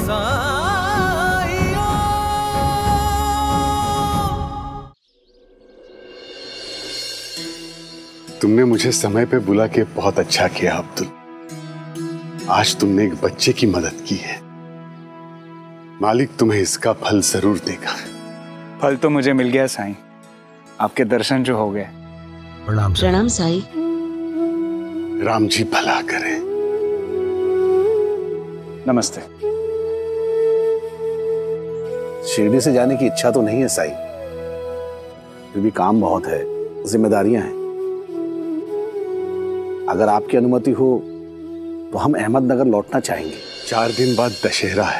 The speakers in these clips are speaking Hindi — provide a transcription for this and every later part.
तुमने मुझे समय पे बुला के बहुत अच्छा किया अब्दुल। आज तुमने एक बच्चे की मदद की है, मालिक तुम्हें इसका फल जरूर देगा। फल तो मुझे मिल गया साईं, आपके दर्शन जो हो गए। प्रणाम साईं। राम जी भला करें। नमस्ते। शिरडी से जाने की इच्छा तो नहीं है साईं, फिर भी काम बहुत है, जिम्मेदारियां हैं। अगर आपकी अनुमति हो तो हम अहमदनगर लौटना चाहेंगे। 4 दिन बाद दशहरा है,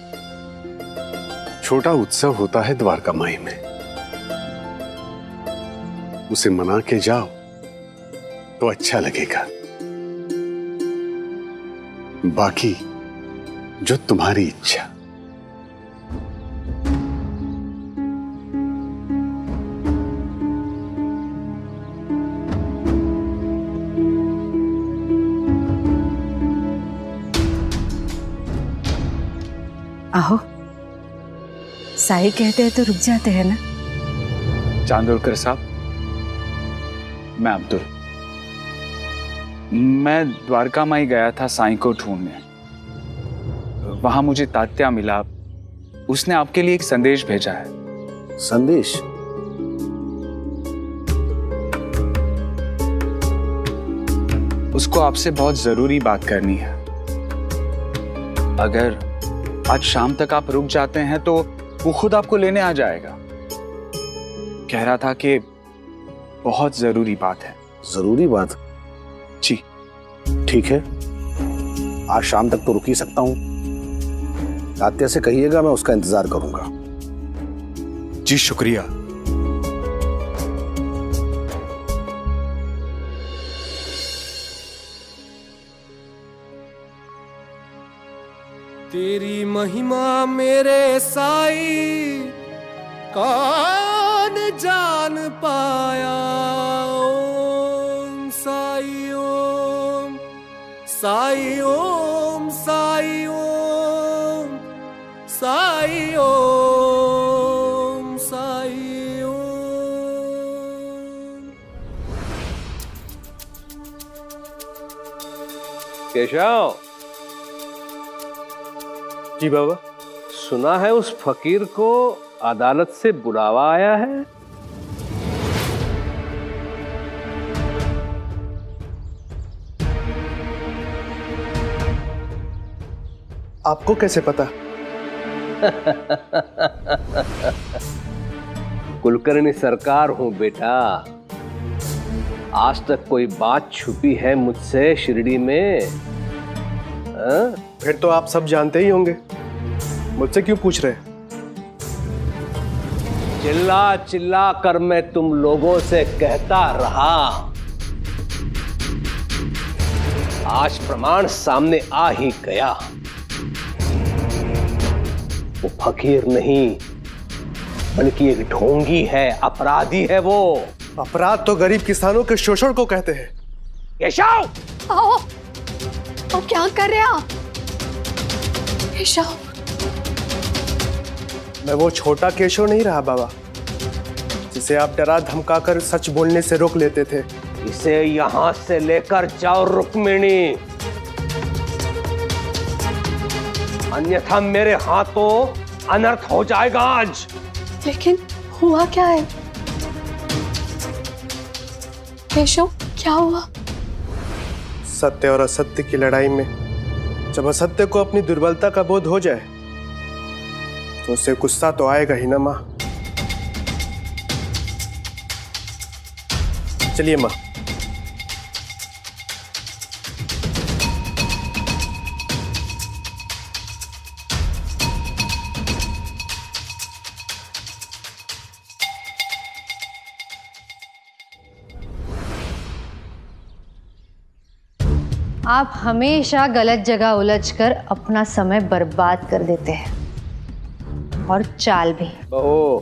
छोटा उत्सव होता है द्वारका माई में, उसे मना के जाओ तो अच्छा लगेगा। बाकी जो तुम्हारी इच्छा। आहो, साई कहते हैं तो रुक जाते हैं ना। चांदोलकर साहब, मैं अब्दुल। मैं द्वारका माई गया था साईं को ढूंढने। वहां मुझे तात्या मिला, उसने आपके लिए एक संदेश भेजा है। संदेश? उसको आपसे बहुत जरूरी बात करनी है। अगर आज शाम तक आप रुक जाते हैं तो वो खुद आपको लेने आ जाएगा। कह रहा था कि बहुत जरूरी बात है। जरूरी बात? जी ठीक है, आज शाम तक तो रुक ही सकता हूं। तात्या से कहिएगा मैं उसका इंतजार करूंगा। जी शुक्रिया। तेरी महिमा मेरे साई कौन जान पाया। ओम साई ओम, साई ओम, साई ओम, साई ओम, साई ओम। केशव। जी बाबा। सुना है उस फकीर को अदालत से बुलावा आया है। आपको कैसे पता? कुलकर्णी सरकार हूं बेटा। आज तक कोई बात छुपी है मुझसे शिरडी में? फिर तो आप सब जानते ही होंगे, मुझसे क्यों पूछ रहे? चिल्ला चिल्ला कर मैं तुम लोगों से कहता रहा, आज प्रमाण सामने आ ही गया। वो फकीर नहीं बल्कि एक ढोंगी है, अपराधी है वो। अपराध तो गरीब किसानों के शोषण को कहते हैं। केशव! तो क्या कर रहे हैं आप? केशव। मैं वो छोटा केशव नहीं रहा बाबा, जिसे आप डरा धमकाकर सच बोलने से रोक लेते थे। इसे यहां से लेकर जाओ रुक्मिणी, अन्यथा मेरे हाथों अनर्थ हो जाएगा आज। लेकिन हुआ क्या है केशव, क्या हुआ? सत्य और असत्य की लड़ाई में जब असत्य को अपनी दुर्बलता का बोध हो जाए तो उसे गुस्सा तो आएगा ही ना माँ। चलिए माँ। आप हमेशा गलत जगह उलझकर अपना समय बर्बाद कर देते हैं, और चाल भी। ओह।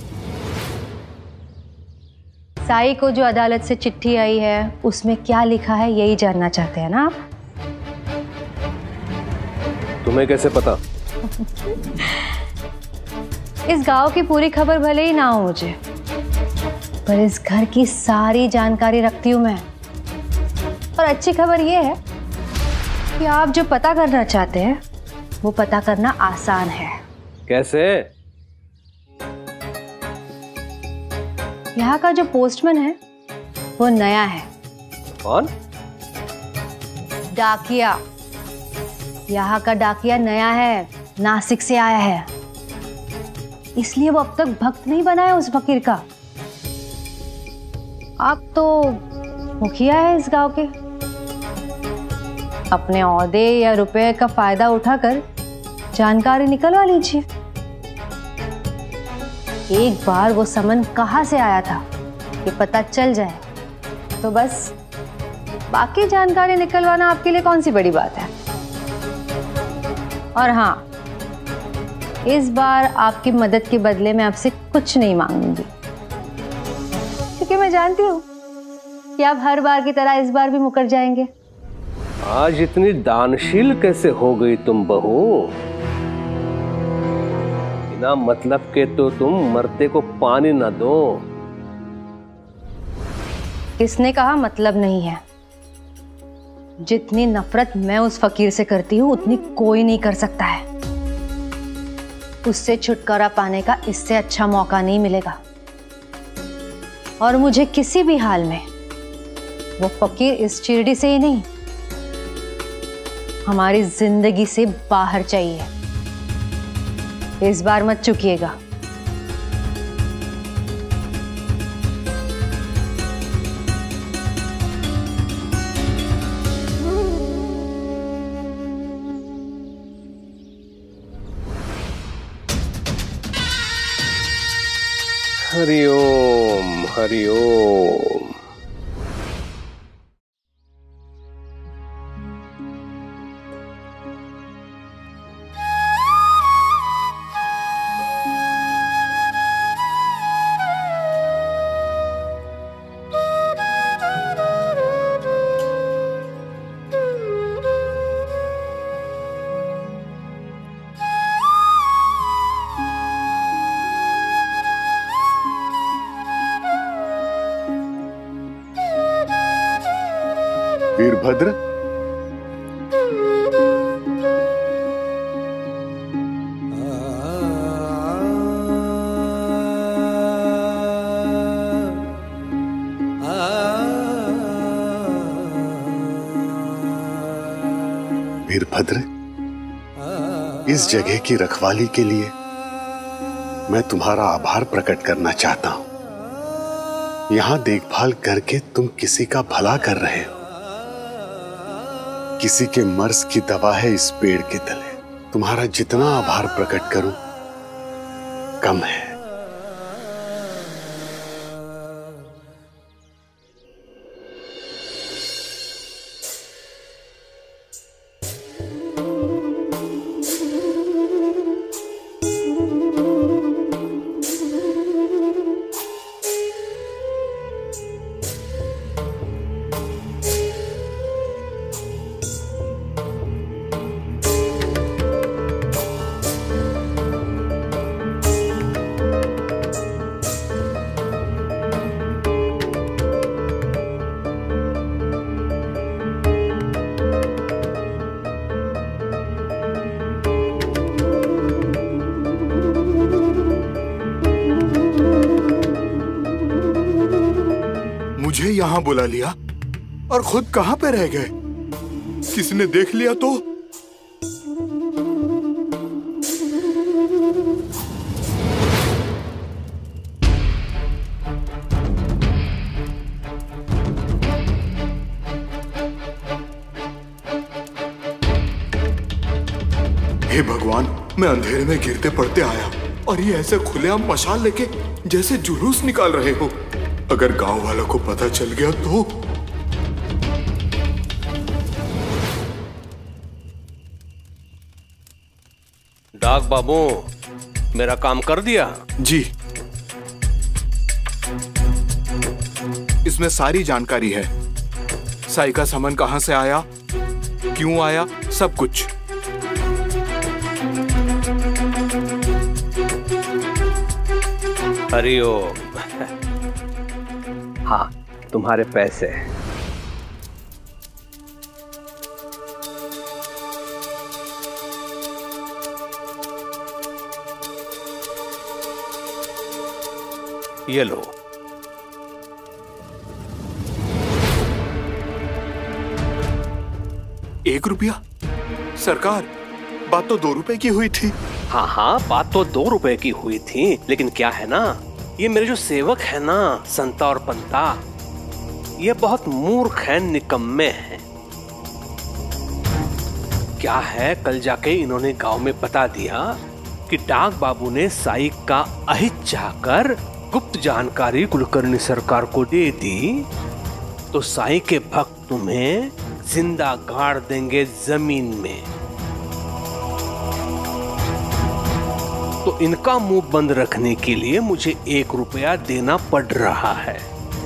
साई को जो अदालत से चिट्ठी आई है उसमें क्या लिखा है, यही जानना चाहते हैं ना आप? तुम्हें कैसे पता? इस गांव की पूरी खबर भले ही ना हो मुझे, पर इस घर की सारी जानकारी रखती हूं मैं। और अच्छी खबर यह है कि आप जो पता करना चाहते हैं वो पता करना आसान है। कैसे? यहाँ का जो पोस्टमैन है वो नया है। कौन? डाकिया। यहाँ का डाकिया नया है, नासिक से आया है, इसलिए वो अब तक भक्त नहीं बना है उस फकीर का। आप तो मुखिया है इस गांव के, अपने औहदे या रुपए का फायदा उठाकर जानकारी निकलवा लीजिए। एक बार वो समन कहां से आया था ये पता चल जाए तो बस बाकी जानकारी निकलवाना आपके लिए कौन सी बड़ी बात है। और हाँ, इस बार आपकी मदद के बदले मैं आपसे कुछ नहीं मांगूंगी, क्योंकि मैं जानती हूँ कि आप हर बार की तरह इस बार भी मुकर जाएंगे। आज इतनी दानशील कैसे हो गई तुम बहू? बिना मतलब के तो तुम मरते को पानी ना दो। किसने कहा मतलब नहीं है? जितनी नफरत मैं उस फकीर से करती हूँ उतनी कोई नहीं कर सकता है। उससे छुटकारा पाने का इससे अच्छा मौका नहीं मिलेगा। और मुझे किसी भी हाल में वो फकीर इस शिरडी से ही नहीं, हमारी जिंदगी से बाहर चाहिए। इस बार मत चूकिएगा। हरिओम हरिओम। वीरभद्र, वीरभद्र, इस जगह की रखवाली के लिए मैं तुम्हारा आभार प्रकट करना चाहता हूं। यहां देखभाल करके तुम किसी का भला कर रहे हो। किसी के मर्ज की दवा है इस पेड़ के तले। तुम्हारा जितना आभार प्रकट करूं कम है। मुझे यहां बुला लिया और खुद कहां पे रह गए? किसने देख लिया तो? हे भगवान, मैं अंधेरे में गिरते पड़ते आया और ये ऐसे खुलेआम मशाल लेके जैसे जुलूस निकाल रहे हो। अगर गांव वालों को पता चल गया तो? डाक बाबू, मेरा काम कर दिया? जी, इसमें सारी जानकारी है। साई का समन कहां से आया, क्यों आया, सब कुछ। हरिओम। हाँ, तुम्हारे पैसे। ये लो। ₹1? सरकार, बात तो 2 रुपए की हुई थी। हाँ हाँ, बात तो 2 रुपए की हुई थी, लेकिन क्या है ना, ये मेरे जो सेवक है ना, संता और पंता, ये बहुत मूर्ख हैं, निकम्मे हैं। क्या है, कल जाके इन्होंने गांव में बता दिया कि डाक बाबू ने साई का अहित चाहकर गुप्त जानकारी कुलकर्णी सरकार को दे दी, तो साई के भक्त तुम्हें जिंदा गाड़ देंगे जमीन में। तो इनका मुंह बंद रखने के लिए मुझे ₹1 देना पड़ रहा है।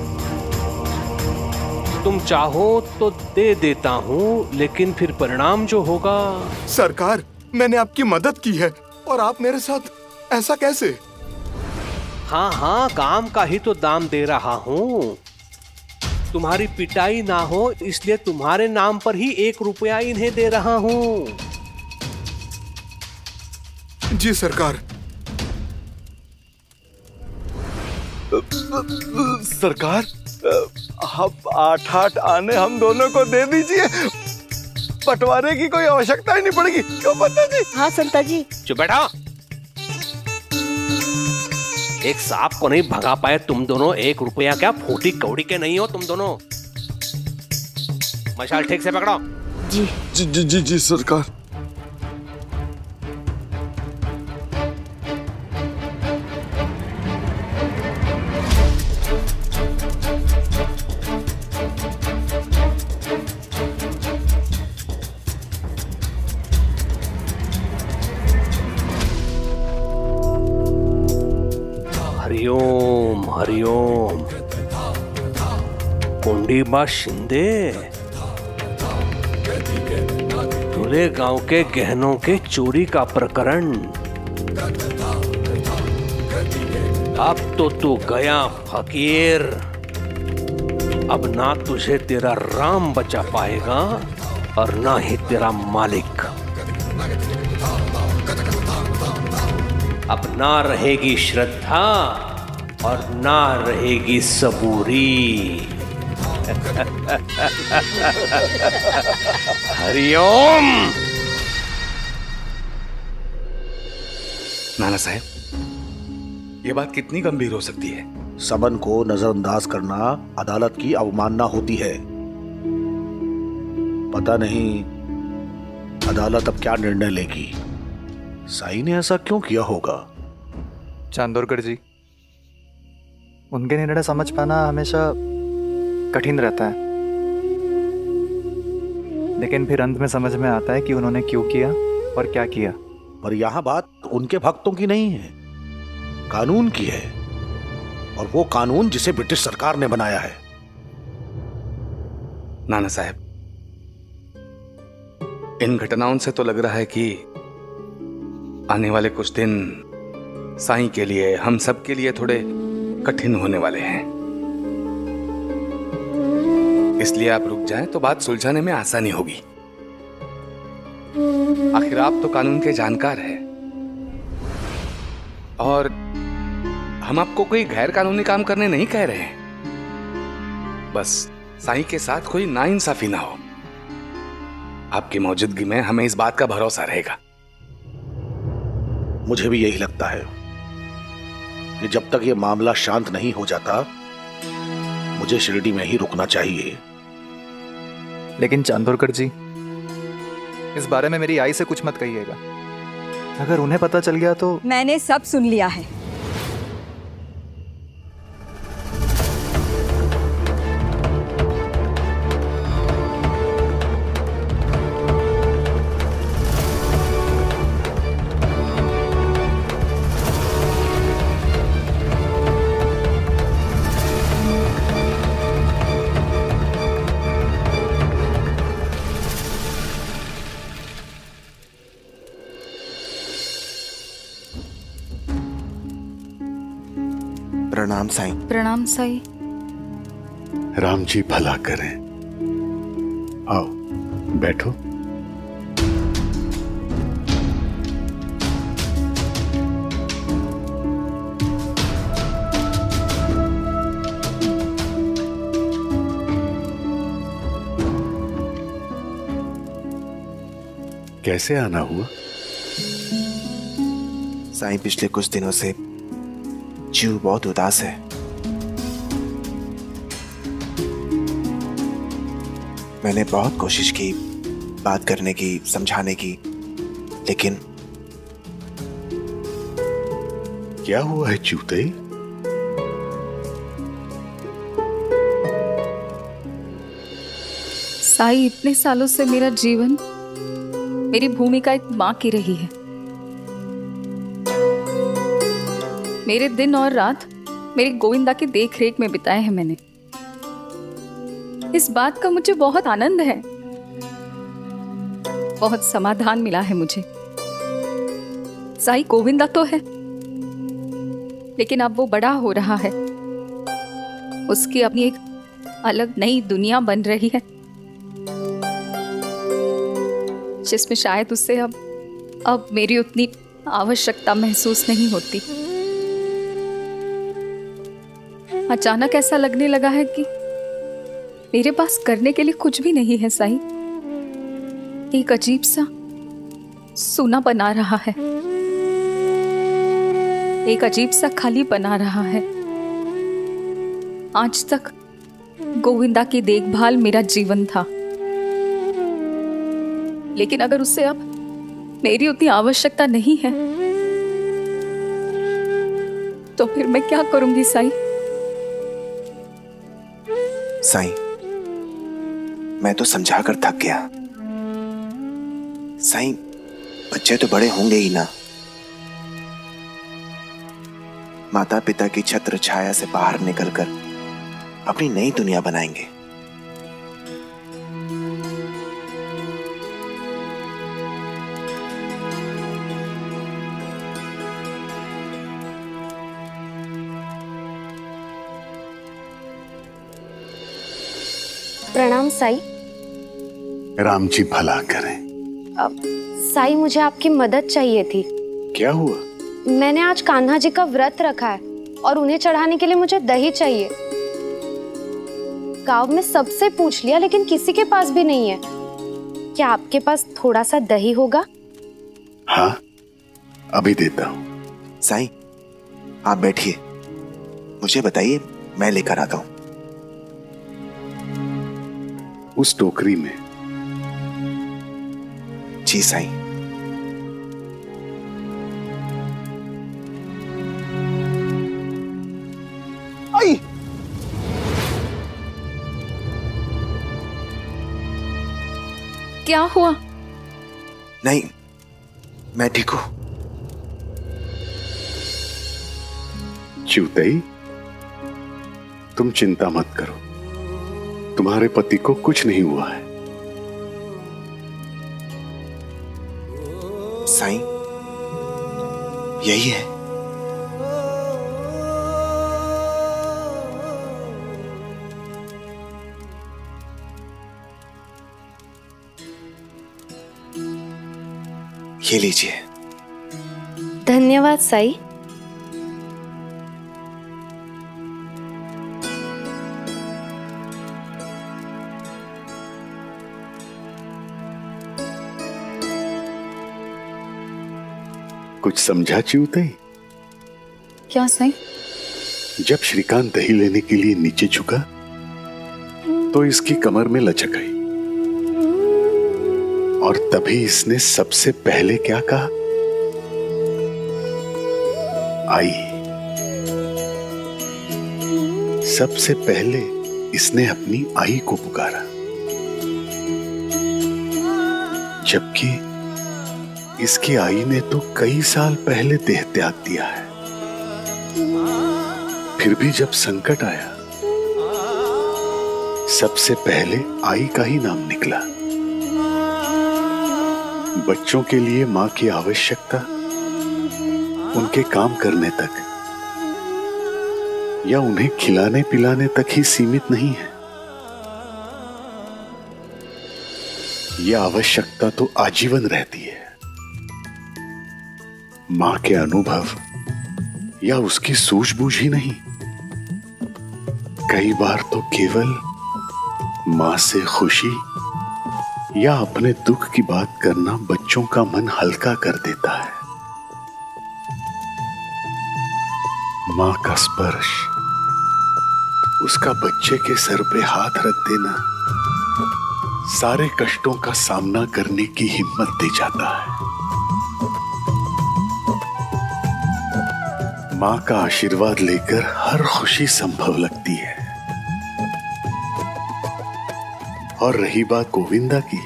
तुम चाहो तो दे देता हूँ, लेकिन फिर परिणाम जो होगा। सरकार, मैंने आपकी मदद की है और आप मेरे साथ ऐसा कैसे? हाँ हाँ, काम का ही तो दाम दे रहा हूँ। तुम्हारी पिटाई ना हो इसलिए तुम्हारे नाम पर ही ₹1 इन्हें दे रहा हूँ। जी सरकार। सरकार, अब 8-8 आने हम दोनों को दे दीजिए, बंटवारे की कोई आवश्यकता ही नहीं पड़ेगी, क्यों पंता जी? हाँ संता जी। चुप बैठा। एक सांप को नहीं भगा पाए तुम दोनों, ₹1 क्या, फूटी कौड़ी के नहीं हो तुम दोनों। मशाल ठीक से पकड़ो। जी जी जी जी, जी सरकार। हरिओम हरिओम। कुंडीबा शिंदे, दूल्हे गांव के गहनों के चोरी का प्रकरण। अब तो तू गया फकीर, अब ना तुझे तेरा राम बचा पाएगा और ना ही तेरा मालिक। अब ना रहेगी श्रद्धा और ना रहेगी सबूरी। हरिओम। नाना साहब, ये बात कितनी गंभीर हो सकती है? सबन को नजरअंदाज करना अदालत की अवमानना होती है। पता नहीं अदालत अब क्या निर्णय लेगी। साई ने ऐसा क्यों किया होगा? चांदोरकर जी, उनके निर्णय समझ पाना हमेशा कठिन रहता है, लेकिन फिर अंत में समझ में आता है कि उन्होंने क्यों किया और क्या किया। पर यहां बात उनके भक्तों की नहीं है, कानून की है, और वो कानून जिसे ब्रिटिश सरकार ने बनाया है। नाना साहब, इन घटनाओं से तो लग रहा है कि आने वाले कुछ दिन साईं के लिए, हम सब के लिए थोड़े कठिन होने वाले हैं। इसलिए आप रुक जाएं तो बात सुलझाने में आसानी होगी। आखिर आप तो कानून के जानकार हैं, और हम आपको कोई गैर कानूनी काम करने नहीं कह रहे हैं। बस साईं के साथ कोई नाइंसाफी ना हो। आपकी मौजूदगी में हमें इस बात का भरोसा रहेगा। मुझे भी यही लगता है कि जब तक ये मामला शांत नहीं हो जाता, मुझे शिरडी में ही रुकना चाहिए। लेकिन चांदोरकर जी, इस बारे में मेरी आई से कुछ मत कहिएगा। अगर उन्हें पता चल गया तो। मैंने सब सुन लिया है। प्रणाम साईं। प्रणाम साईं। राम जी भला करें। आओ बैठो। कैसे आना हुआ? साईं, पिछले कुछ दिनों से जीव बहुत उदास है। मैंने बहुत कोशिश की बात करने की, समझाने की, लेकिन क्या हुआ है चूते? साईं, इतने सालों से मेरा जीवन मेरी भूमिका एक मां की रही है। मेरे दिन और रात मेरी गोविंदा की देखरेख में बिताए हैं मैंने। इस बात का मुझे बहुत आनंद है, बहुत समाधान मिला है मुझे। साईं, गोविंदा तो है, लेकिन अब वो बड़ा हो रहा है। उसकी अपनी एक अलग नई दुनिया बन रही है, जिसमें शायद उससे अब मेरी उतनी आवश्यकता महसूस नहीं होती। अचानक ऐसा लगने लगा है कि मेरे पास करने के लिए कुछ भी नहीं है साईं। एक अजीब सा सूना बना रहा है, एक अजीब सा खाली बना रहा है। आज तक गोविंदा की देखभाल मेरा जीवन था, लेकिन अगर उससे अब मेरी उतनी आवश्यकता नहीं है तो फिर मैं क्या करूंगी साईं? साईं, मैं तो समझा कर थक गया। साईं, बच्चे तो बड़े होंगे ही ना। माता पिता की छत्र छाया से बाहर निकलकर अपनी नई दुनिया बनाएंगे। प्रणाम साई। राम जी भला करें। साई, मुझे आपकी मदद चाहिए थी। क्या हुआ? मैंने आज कान्हा जी का व्रत रखा है और उन्हें चढ़ाने के लिए मुझे दही चाहिए। गांव में सबसे पूछ लिया, लेकिन किसी के पास भी नहीं है। क्या आपके पास थोड़ा सा दही होगा? हाँ, अभी देता हूँ। साईं, आप बैठिए, मुझे बताइए, मैं लेकर आता हूँ। उस टोकरी में। जी साईं। आई। क्या हुआ? नहीं, मैं ठीक हूं। चूतई, तुम चिंता मत करो, तुम्हारे पति को कुछ नहीं हुआ है। साईं, यही है। ये लीजिए। धन्यवाद साई। कुछ समझा चूतई? क्या साईं? जब श्रीकांत दही लेने के लिए नीचे झुका तो इसकी कमर में लचक आई, और तभी इसने सबसे पहले क्या कहा? आई। सबसे पहले इसने अपनी आई को पुकारा, जबकि इसकी आई ने तो कई साल पहले देह त्याग दिया है। फिर भी जब संकट आया, सबसे पहले आई का ही नाम निकला। बच्चों के लिए मां की आवश्यकता, उनके काम करने तक या उन्हें खिलाने पिलाने तक ही सीमित नहीं है। यह आवश्यकता तो आजीवन रहती है। मां के अनुभव या उसकी सूझबूझ ही नहीं, कई बार तो केवल मां से खुशी या अपने दुख की बात करना बच्चों का मन हल्का कर देता है। मां का स्पर्श, उसका बच्चे के सर पे हाथ रख देना सारे कष्टों का सामना करने की हिम्मत दे जाता है। मां का आशीर्वाद लेकर हर खुशी संभव लगती है। और रही बात गोविंदा की,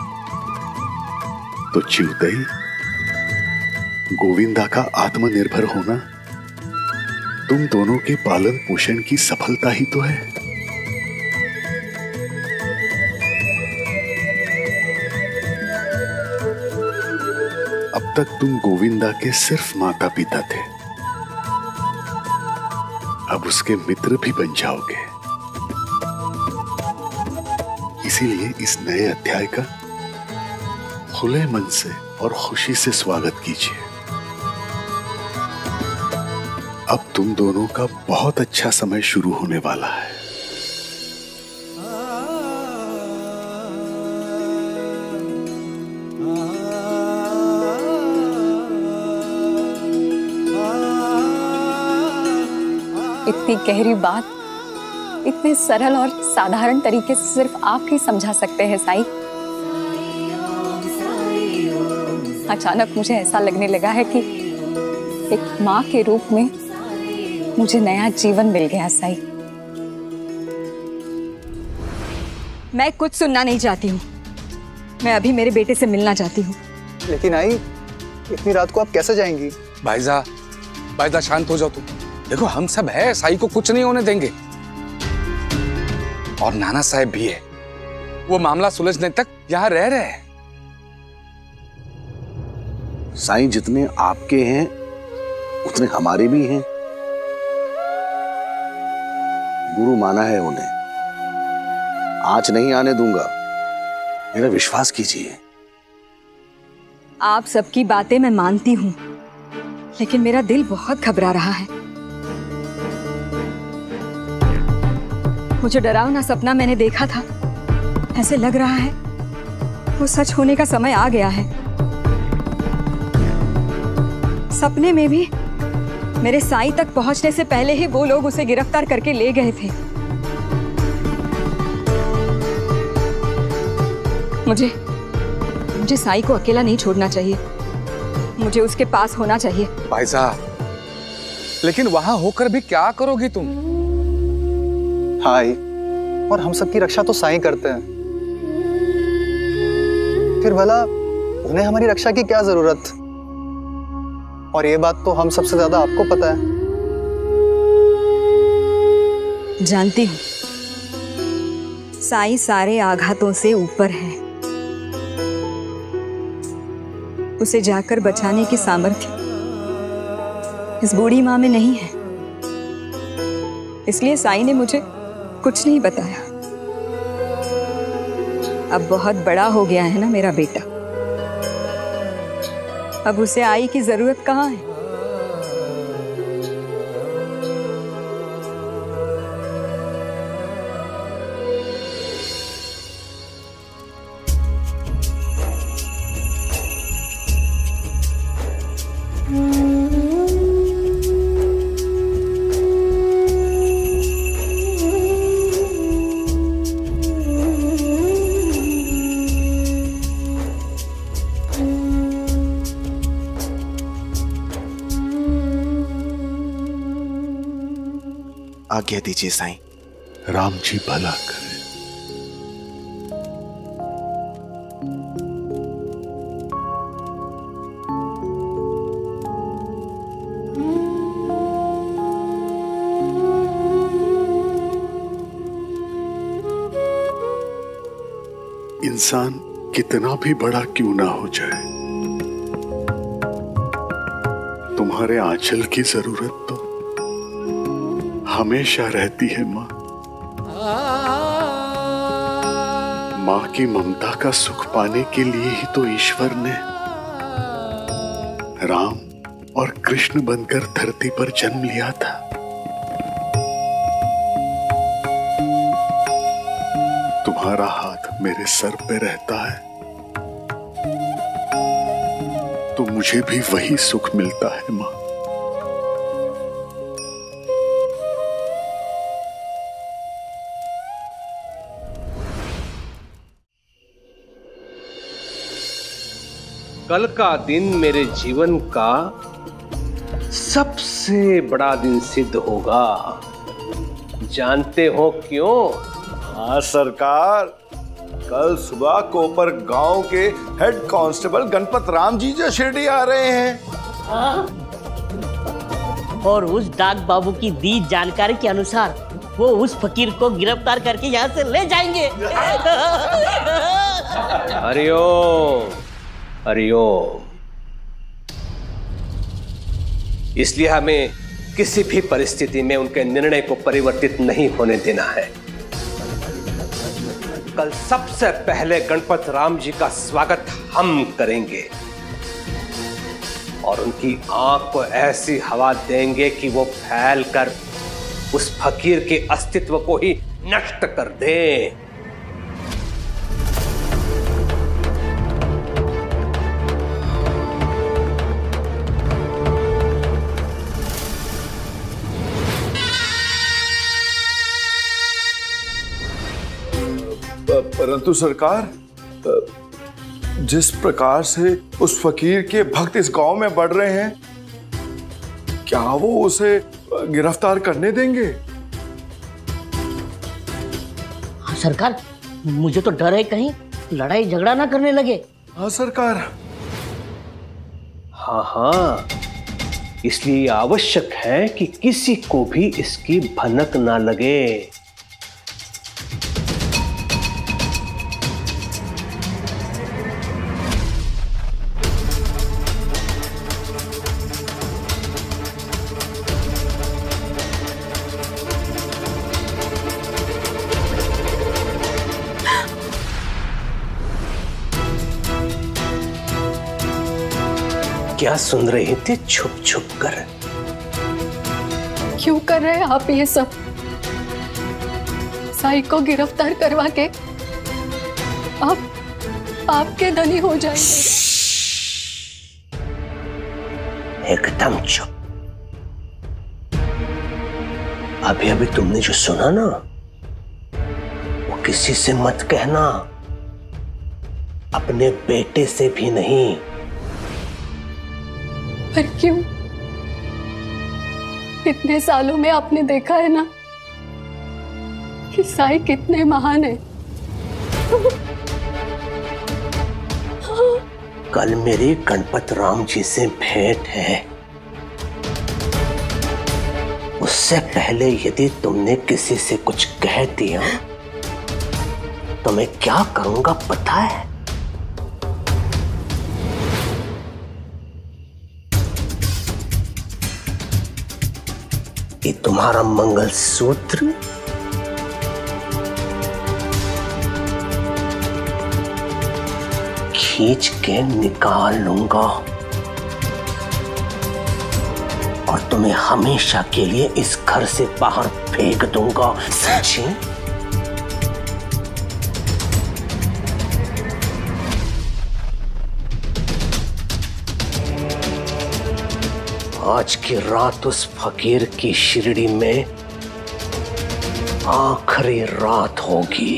तो चिवतई गोविंदा का आत्मनिर्भर होना तुम दोनों के पालन पोषण की सफलता ही तो है। अब तक तुम गोविंदा के सिर्फ माता पिता थे, अब उसके मित्र भी बन जाओगे। इसीलिए इस नए अध्याय का खुले मन से और खुशी से स्वागत कीजिए। अब तुम दोनों का बहुत अच्छा समय शुरू होने वाला है। इतनी गहरी बात इतने सरल और साधारण तरीके से सिर्फ आप ही समझा सकते हैं साई। अचानक मुझे ऐसा लगने लगा है कि एक माँ के रूप में मुझे नया जीवन मिल गया साई। मैं कुछ सुनना नहीं चाहती हूँ, मैं अभी मेरे बेटे से मिलना चाहती हूँ। लेकिन आई, इतनी रात को आप कैसे जाएंगी? भाईजा शांत हो जाओ तुम। देखो हम सब है, साई को कुछ नहीं होने देंगे। और नाना साहब भी है, वो मामला सुलझने तक यहाँ रह रहे हैं। साईं जितने आपके हैं उतने हमारे भी हैं। गुरु माना है उन्हें, आज नहीं आने दूंगा, मेरा विश्वास कीजिए। आप सबकी बातें मैं मानती हूँ, लेकिन मेरा दिल बहुत घबरा रहा है। मुझे डरावना सपना मैंने देखा था, ऐसे लग रहा है वो सच होने का समय आ गया है। सपने में भी मेरे साई तक पहुंचने से पहले ही वो लोग उसे गिरफ्तार करके ले गए थे। मुझे साई को अकेला नहीं छोड़ना चाहिए, मुझे उसके पास होना चाहिए। भाई साहब, लेकिन वहां होकर भी क्या करोगी तुम? हाय, और हम सबकी रक्षा तो साईं करते हैं, फिर भला उन्हें हमारी रक्षा की क्या जरूरत? और ये बात तो हम सबसे ज्यादा आपको पता है। जानती हूँ साई सारे आघातों से ऊपर है, उसे जाकर बचाने की सामर्थ्य इस बूढ़ी माँ में नहीं है। इसलिए साई ने मुझे कुछ नहीं बताया। अब बहुत बड़ा हो गया है ना मेरा बेटा, अब उसे आई की जरूरत कहाँ है? आज्ञा दीजिए साईं। राम जी भला करे। इंसान कितना भी बड़ा क्यों ना हो जाए, तुम्हारे आंचल की जरूरत तो हमेशा रहती है माँ। माँ की ममता का सुख पाने के लिए ही तो ईश्वर ने राम और कृष्ण बनकर धरती पर जन्म लिया था। तुम्हारा हाथ मेरे सर पे रहता है तो मुझे भी वही सुख मिलता है माँ। कल का दिन मेरे जीवन का सबसे बड़ा दिन सिद्ध होगा। जानते हो क्यों? हाँ सरकार, कल सुबह कोपर गांव के हेड कांस्टेबल गणपत राम जी जो शिरडी आ रहे हैं। और उस डाक बाबू की दी जानकारी के अनुसार वो उस फकीर को गिरफ्तार करके यहाँ से ले जाएंगे। हरिओम हरिओम। इसलिए हमें किसी भी परिस्थिति में उनके निर्णय को परिवर्तित नहीं होने देना है। कल सबसे पहले गणपत राम जी का स्वागत हम करेंगे और उनकी आंख को ऐसी हवा देंगे कि वो फैलकर उस फकीर के अस्तित्व को ही नष्ट कर दे। परंतु सरकार, जिस प्रकार से उस फकीर के भक्त इस गांव में बढ़ रहे हैं, क्या वो उसे गिरफ्तार करने देंगे? हाँ सरकार, मुझे तो डर है कहीं लड़ाई झगड़ा ना करने लगे। हाँ सरकार। हाँ हाँ, इसलिए आवश्यक है कि किसी को भी इसकी भनक ना लगे। क्या सुन रहे थे छुप छुप कर? क्यों कर रहे हैं आप ये सब? साई को गिरफ्तार करवा के आप आपके धनी हो जाएंगे। एकदम चुप। अभी अभी तुमने जो सुना ना, वो किसी से मत कहना, अपने बेटे से भी नहीं। पर क्यों? इतने सालों में आपने देखा है ना कि साई कितने महान है। कल मेरी गणपत राम जी से भेंट है। उससे पहले यदि तुमने किसी से कुछ कह दिया तो मैं क्या करूंगा पता है? ये तुम्हारा मंगलसूत्र खींच के निकाल लूंगा और तुम्हें हमेशा के लिए इस घर से बाहर फेंक दूंगा। सच्ची? आज की रात उस फकीर की शिरडी में आखिरी रात होगी।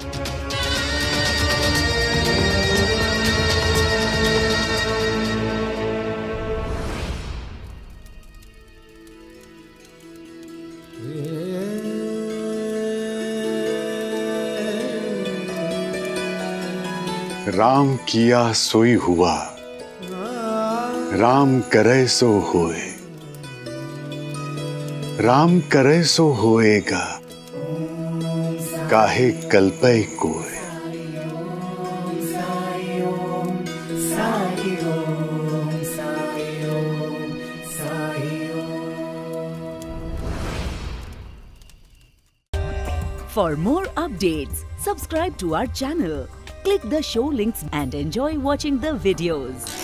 राम किया सोई हुआ, राम करे सो होए, राम करे सो होएगा, काहे कल्पय कोय। For more updates, subscribe to our channel, click the show links and enjoy watching the videos.